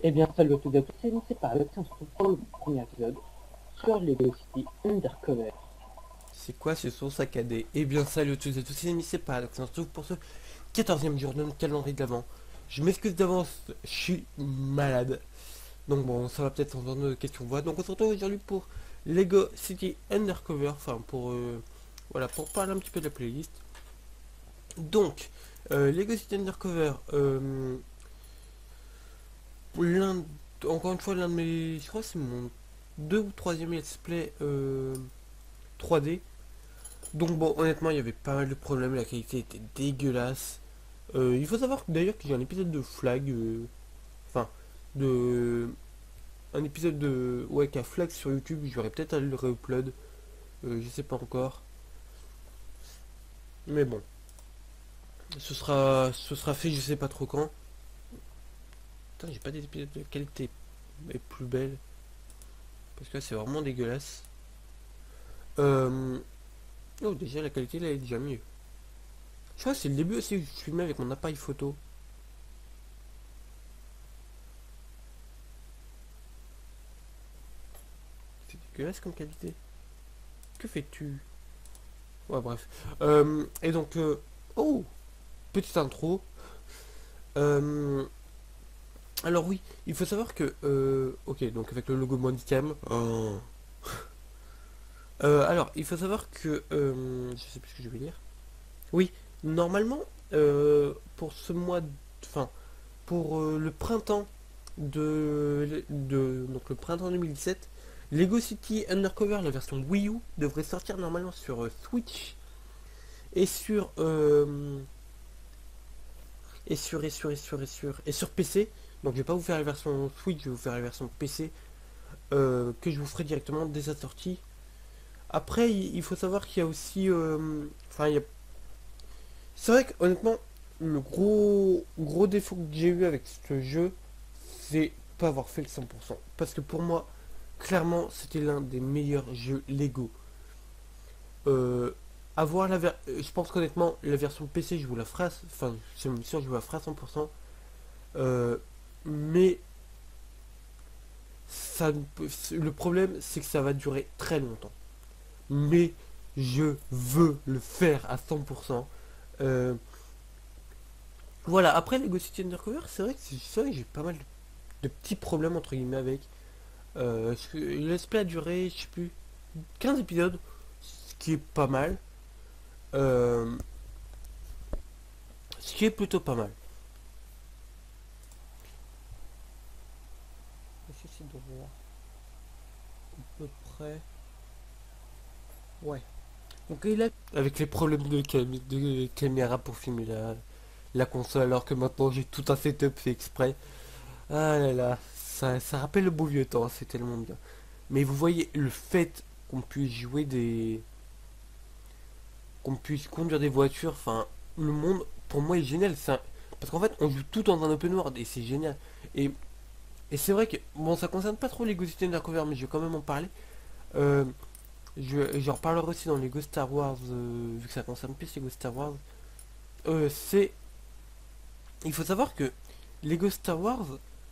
Eh bien, salut à toutes et à tous, c'est pas Alex, on se retrouve pour le premier épisode sur Lego City Undercover. C'est quoi ce son saccadé? Eh bien salut à tous et à tous, c'est pas Alex, on se retrouve pour ce 14e jour de notre calendrier de l'avant. Je m'excuse d'avance, je suis malade. Donc bon, ça va peut-être entendre de questions voix. Donc on se retrouve aujourd'hui pour Lego City Undercover, enfin pour voilà, pour parler un petit peu de la playlist. Donc, Lego City Undercover, l'un, encore une fois l'un de mes, je crois que c'est mon 2 ou 3e let's play 3D. Donc bon, honnêtement, il y avait pas mal de problèmes, la qualité était dégueulasse. Il faut savoir d'ailleurs que j'ai un épisode de Flag, enfin, de... un épisode de... Ouais, qui a Flag sur YouTube, je vais peut-être aller le réupload, je sais pas encore. Mais bon, ce sera fait, je sais pas trop quand. Putain, j'ai pas des épisodes de qualité mais plus belle, parce que là c'est vraiment dégueulasse. Euh... Oh, déjà la qualité là est déjà mieux. Je crois que c'est le début aussi où je filmais avec mon appareil photo. C'est dégueulasse comme qualité. Que fais-tu? Ouais, bref. Et donc, oh, petite intro. Euh, alors oui, il faut savoir que, ok, donc avec le logo Mondycam. Oh. Alors, il faut savoir que, je sais plus ce que je vais dire. Oui, normalement, pour ce mois, enfin, pour le printemps donc le printemps 2017, Lego City Undercover, la version Wii U, devrait sortir normalement sur Switch et sur et sur PC. Donc je vais pas vous faire la version Switch, je vais vous faire la version PC que je vous ferai directement dès sa sortie. Après, il faut savoir qu'il y a aussi, enfin, c'est vrai que honnêtement, le gros défaut que j'ai eu avec ce jeu, c'est pas avoir fait le 100%. Parce que pour moi, clairement, c'était l'un des meilleurs jeux Lego. Euh, je pense qu'honnêtement, la version PC, je vous la ferai, enfin, c'est une mission, je vous la ferai à 100%. Euh, mais ça, le problème, c'est que ça va durer très longtemps. Mais je veux le faire à 100%. Euh, voilà, après Lego City Undercover, c'est vrai que j'ai pas mal de petits problèmes entre guillemets avec. Le let's play a duré, je sais plus, 15 épisodes, ce qui est pas mal. Euh, ce qui est plutôt pas mal. J'essaie de voir à peu près. Ouais. Donc il a avec les problèmes de caméra pour filmer la console, alors que maintenant j'ai tout un setup fait exprès. Ah là là, ça rappelle le beau vieux temps, c'est tellement bien. Mais vous voyez, le fait qu'on puisse jouer qu'on puisse conduire des voitures, enfin, le monde, pour moi, est génial. Parce qu'en fait, on joue tout dans un open world et c'est génial. Et, et c'est vrai que, bon, ça concerne pas trop les Lego City Undercover, mais je vais quand même en parler. Euh, j'en reparlerai aussi dans les Lego Star Wars, vu que ça concerne plus les Lego Star Wars. C'est. Il faut savoir que Lego Star Wars,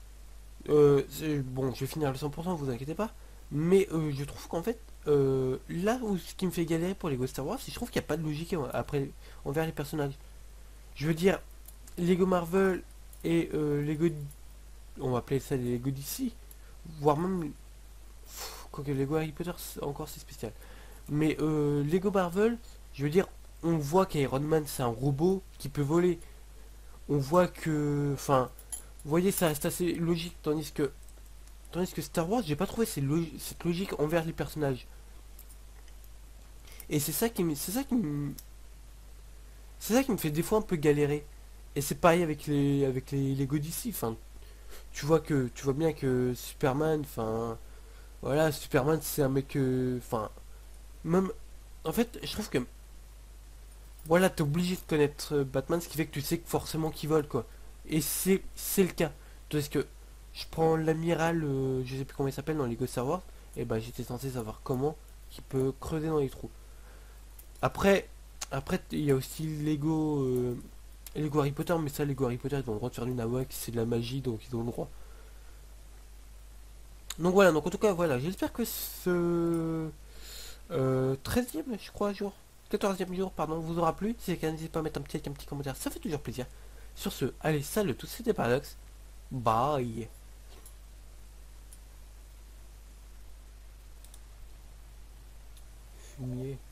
bon, je vais finir le 100%, vous inquiétez pas. Mais je trouve qu'en fait, là où ce qui me fait galérer pour les Lego Star Wars, c'est que je trouve qu'il n'y a pas de logique après envers les personnages. Je veux dire, Lego Marvel et Lego, on va appeler ça les Lego DC, voire même, quoique Lego Harry Potter, encore c'est spécial. Mais Lego Marvel, je veux dire, on voit qu'Iron Man c'est un robot qui peut voler. On voit que, enfin, vous voyez, ça reste assez logique, tandis que Star Wars, j'ai pas trouvé cette logique envers les personnages. Et c'est ça qui me fait des fois un peu galérer. Et c'est pareil avec les Lego DC. Enfin, tu vois bien que Superman, enfin, voilà, Superman c'est un mec, enfin, même, en fait, je trouve que, voilà, t'es obligé de connaître Batman, ce qui fait que tu sais que forcément qu'il vole, quoi. Et c'est le cas. Parce que je prends l'amiral, je sais plus comment il s'appelle dans Lego Star Wars, et ben j'étais censé savoir comment, qui peut creuser dans les trous. Après, après il y a aussi Lego Harry Potter, mais ça, Lego Harry Potter, ils ont le droit de faire du nawak, c'est de la magie, donc ils ont le droit. Donc voilà, donc en tout cas, voilà, j'espère que ce 13e, je crois, jour, 14e jour, pardon, vous aura plu. Si c'est le cas, n'hésitez pas à mettre un petit commentaire, ça fait toujours plaisir. Sur ce, allez, salut, tous, c'était Paradox. Bye. Fumier.